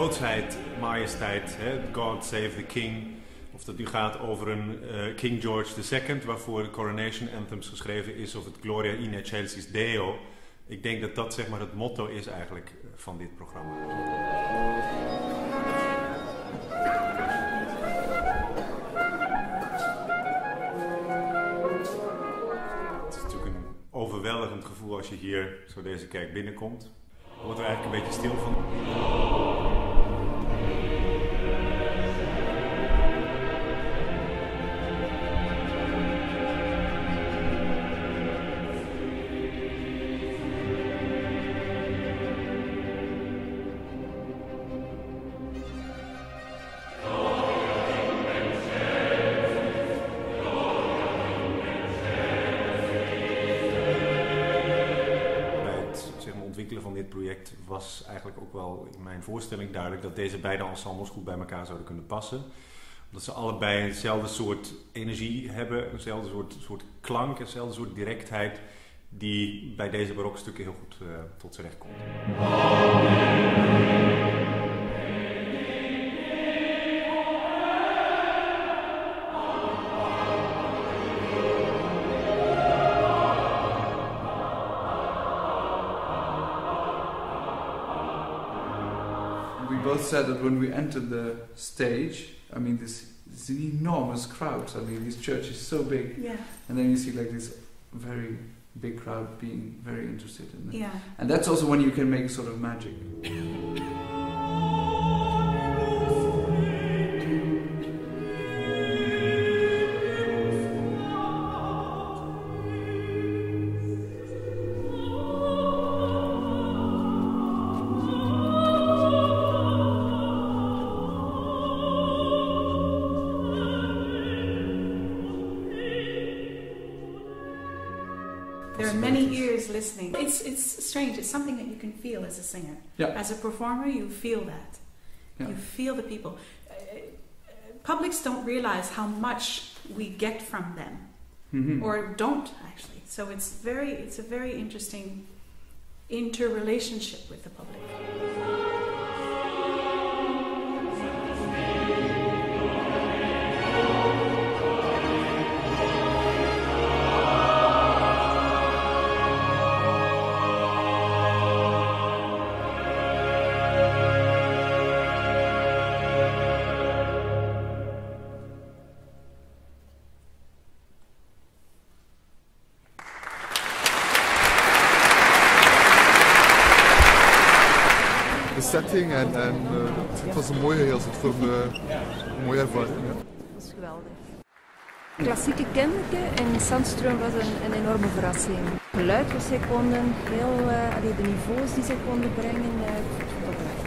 grootsheid, majesteit, God Save the King. Of dat nu gaat over een King George II, waarvoor de Coronation Anthems geschreven is, of het Gloria in excelsis Deo. Ik denk dat dat zeg maar het motto is eigenlijk van dit programma. Het is natuurlijk een overweldigend gevoel als je hier zo deze kerk binnenkomt. Je wordt er eigenlijk een beetje stil van. Van dit project was eigenlijk ook wel in mijn voorstelling duidelijk dat deze beide ensembles goed bij elkaar zouden kunnen passen. Omdat ze allebei hetzelfde soort energie hebben, eenzelfde soort klank, eenzelfde soort directheid die bij deze barokstukken heel goed tot z'n recht komt. We both said that when we entered the stage, I mean, this enormous crowd. I mean, this church is so big, yeah. And then you see like this very big crowd being very interested in it. Yeah. And that's also when you can make sort of magic. There are many ears listening. It's strange. It's something that you can feel as a singer. Yeah. As a performer, you feel that. Yeah. You feel the people. Publics don't realize how much we get from them, Mm-hmm. or don't actually. So it's a very interesting interrelationship with the public. De setting en het was een mooie heel voor een mooie ervaring. Ja. Dat was geweldig. Klassieke kennelijke en Sandström was een enorme verrassing. Het geluid wat zij konden, de niveaus die zij konden brengen, ik vond dat prachtig.